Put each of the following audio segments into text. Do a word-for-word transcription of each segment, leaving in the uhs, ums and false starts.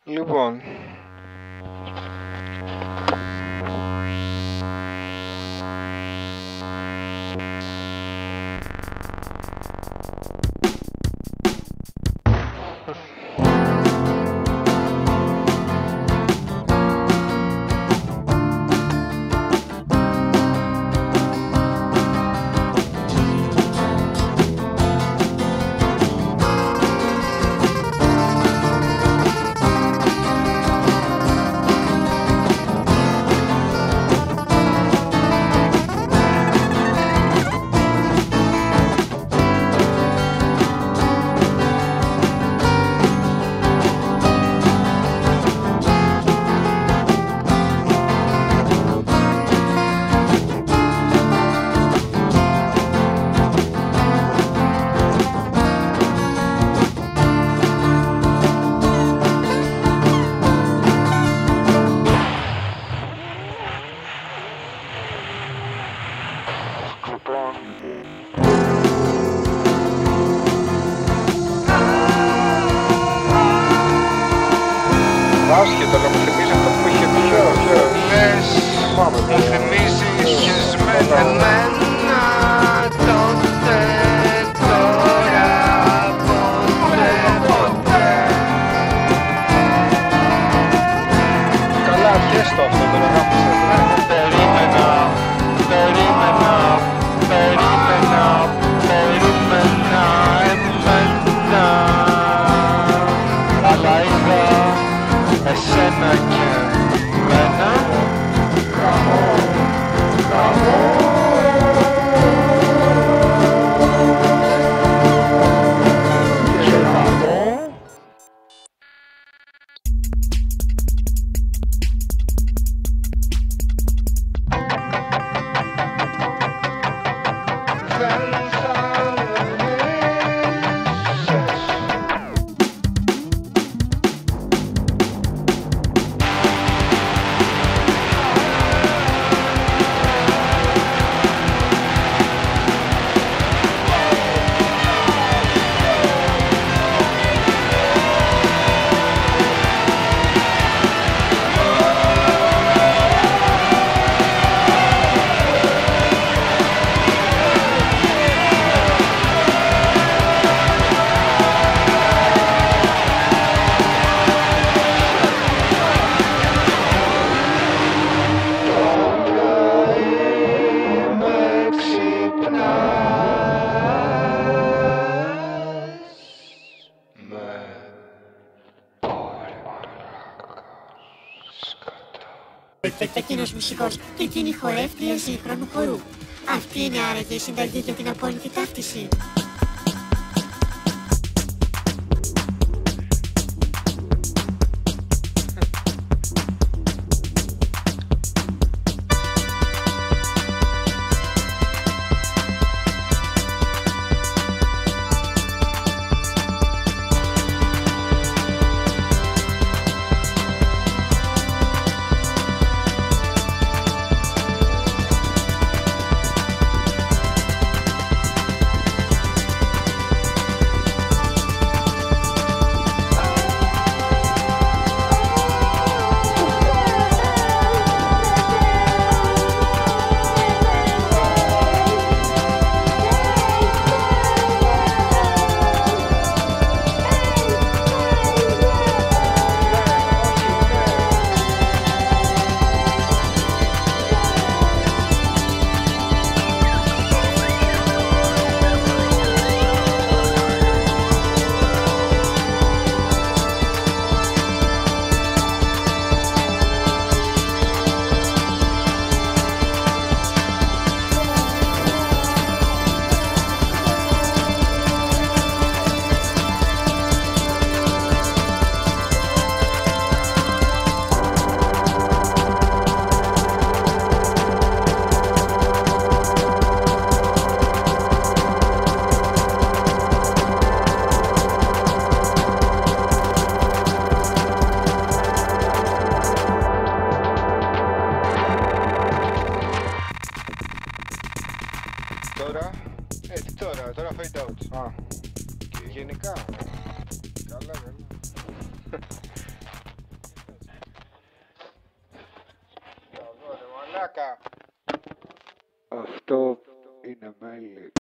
Λοιπόν, άσχετα να μου θυμίζει αυτό που είχε πει. Ποιο, ποιο, Λες, πάμε. μου θυμίζεις με εμένα τότε, τώρα, ποτέ, ποτέ. Καλά, πιέστο αυτό το γάμισε. Περίμενα, περίμενα, περίμενα, περίμενα εμένα. Αλλά είδα εσένα και εμένα. Και εκείνος μουσικός και εκείνη χορεύτρια σύγχρονου χορού. Αυτή είναι άραγε η συνταγή για την απόλυτη ταύτιση. Τώρα, ε, τι τώρα, τώρα fade out. Α, γενικά. Καλά, καλά. Αυτό είναι μέλι.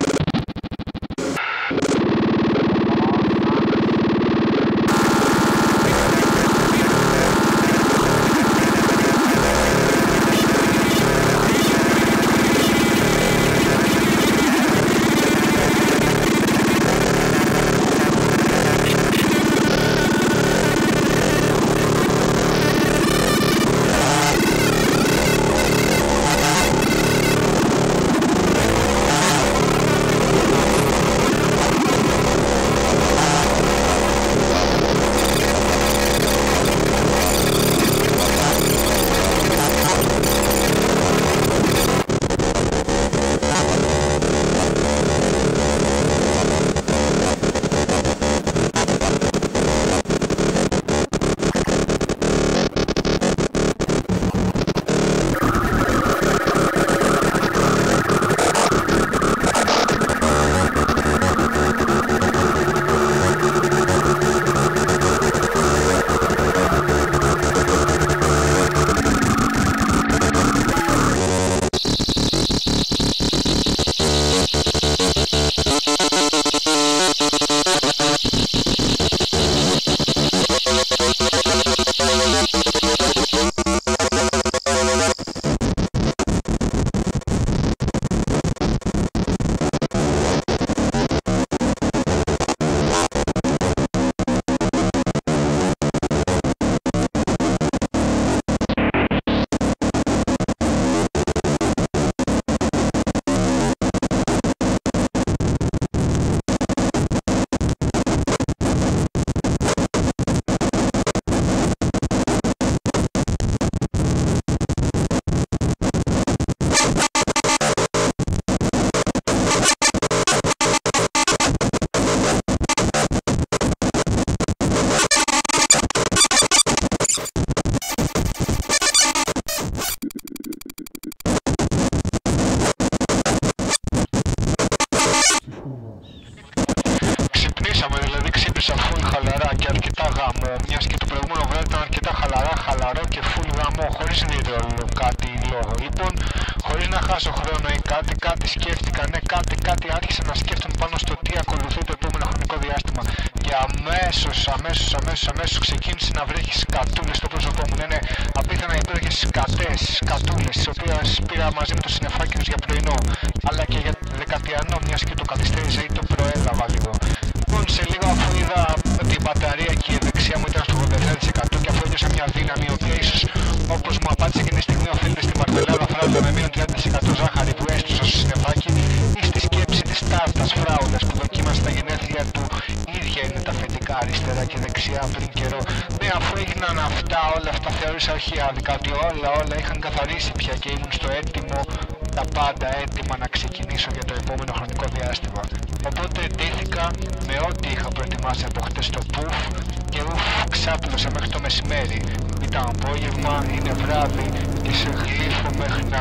Ξυπνήσαμε, δηλαδή ξύπνησα full χαλαρά και αρκετά γαμό, μιας και το προηγούμενο βράδυ ήταν αρκετά χαλαρά, χαλαρό και full γαμό, χωρίς ιδιαίτερο κάτι λόγο. Λοιπόν, χωρίς να χάσω χρόνο ή κάτι, κάτι σκέφτηκα, ναι κάτι, κάτι άρχισα να σκέφτομαι πάνω στο τι ακολουθεί το επόμενο χρονικό διάστημα. Και αμέσως, αμέσως, αμέσως, αμέσως ξεκίνησε να βρέχει σκατούλες στο πρόσωπό μου. Ναι, ναι, απίθανα υπέροχες σκατές, σκατούλες, τις οποίες πήρα μαζί με το συννεφάκι τους για πρωινό, αλλά και για δεκατιανό, μιας και το καθυστέρησα ή το προέλαβα λίγο. Λοιπόν, σε λίγο αφού είδα ότι η μπαταρία και η δεξιά μου ήταν στο ογδόντα επτά τοις εκατό και αφού ένιωσα μια δύναμη, η οποία ίσως όπως μου απάντησε και τη στιγμή οφείλεται στη μαρμελάδα φράουλα με μείον τριάντα τοις εκατό ζάχαρη που έστρωσα στο συννεφάκι ή στη σκέψη της τάρτας φράουλας που δοκίμασε τα γενέθλια του. Ίδια είναι τα αφεντικά αριστερά και δεξιά πριν καιρό. Ναι, αφού έγιναν αυτά, όλα αυτά θεώρησα όχι άδικα, ότι όλα όλα είχαν καθαρίσει πια και ήμουν στο έτοιμο, τα πάντα έτοιμα να ξεκινήσω για το επόμενο χρονικό διάστημα. Οπότε ντύθηκα με ό,τι είχα προετοιμάσει από χτες το πουφ και ουφ, ξάπλωσα μέχρι το μεσημέρι. Ήταν απόγευμα, είναι βράδυ και σε γλύφω μέχρι να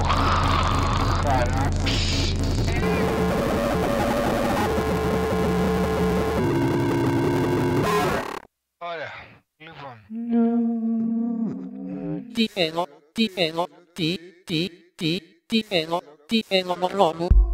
γλυκοχαράξει. Ωραία, λοιπόν. Τι εννοώ, τι εννοώ, τι, τι, τι, τι εννοώ, τι εννοώ μόνο μου.